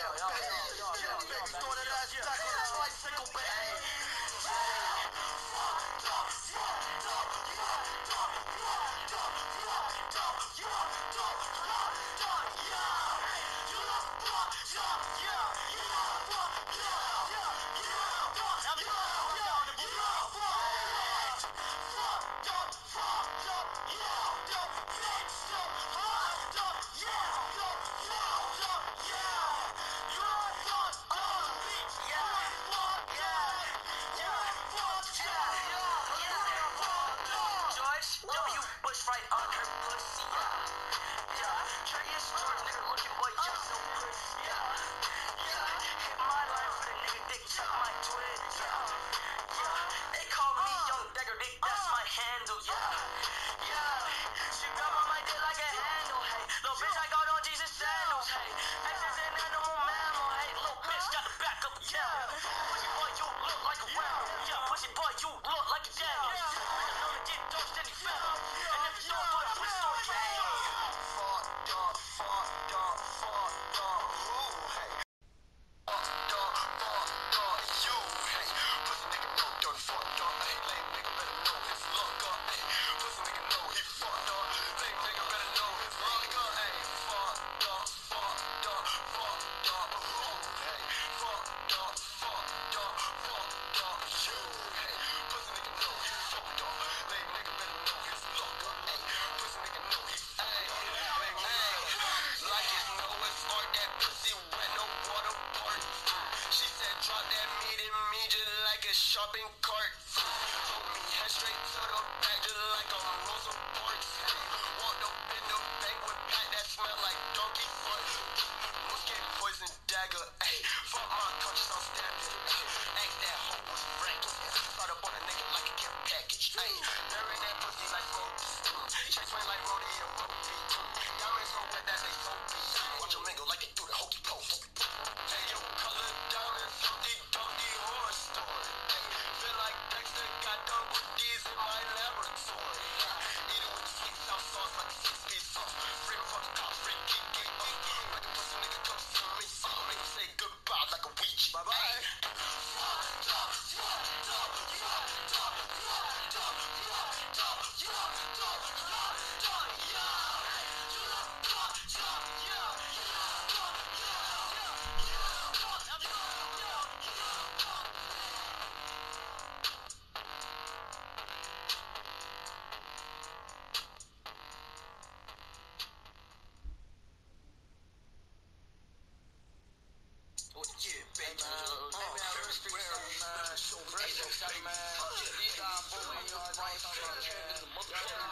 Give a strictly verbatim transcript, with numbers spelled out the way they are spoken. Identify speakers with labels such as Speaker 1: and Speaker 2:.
Speaker 1: Right on her pussy, yeah, yeah. Curious George, nigga looking boy, you so pretty, yeah, yeah. Hit my line for the nigga dick, check my Twitter, yeah, yeah. They call me Young Dagger Dick, that's my handle, yeah, yeah. She grab on my dick like a handle, hey. Little bitch, I got on Jesus sandals, hey. Exes an animal mammal, hey. Little bitch got the back up, yeah. Pussy boy, you look like a whale, yeah. Pussy boy, you look like a Daniel. Nigga know to get dosed and he fell. And if you don't, boy, please don't fail. Fucked up, fucked up, fucked up, who, hey. Fucked up, fucked up, you, hey. Pussy nigga know done fucked up, hey. Lame nigga better know his luck up, hey. Pussy nigga know he fucked up. Lame nigga better know his luck up, hey. Fucked up, fucked up, fucked up, who, hey. Fucked up, fucked up, fucked up, you, hey. Pussy nigga know he fucked up. Lame nigga better know his luck up, hey. Pussy nigga know he fucked up, hey, hey. Like it, know it's art, that pussy wet, no water part. She said drop that meat in me just like a shopping cart. Hold me head straight to the back just like a Rosa Parks. Walked up in the bank with pack that smell like donkey fart. Musket poison dagger, ayy. Fuck my conscience, I'm stabbed it. Ask that hoe was frank. Start up on a nigga like a gift package, ayy. Burying that pussy like roadies. Chase swing like rodeo, roadie. Diamonds so wet that they soapy. Watch them mingle like they do the hokey pokey. Hey, yo, color diamonds, Humpty Dumpty horse story. Hey, feel like Dexter got done with these in my laboratory. Eat it with the sweet south sauce like a six-piece sauce. Free fuck cop, free geek, geek, geek. Like a pussy nigga come see me. Uh, make him say goodbye like a Ouija. Bye bye. Fucked up, fucked up, fucked up, fucked up, fucked up, fucked up, fucked up, yeah. You look fucked up, yeah. You look fucked up, yeah. You look fucked up, yeah. You look fucked up. Yeah, baby. Baby, I really street something, man. Real shit, man. These guys, boy, you know, I ain't talking about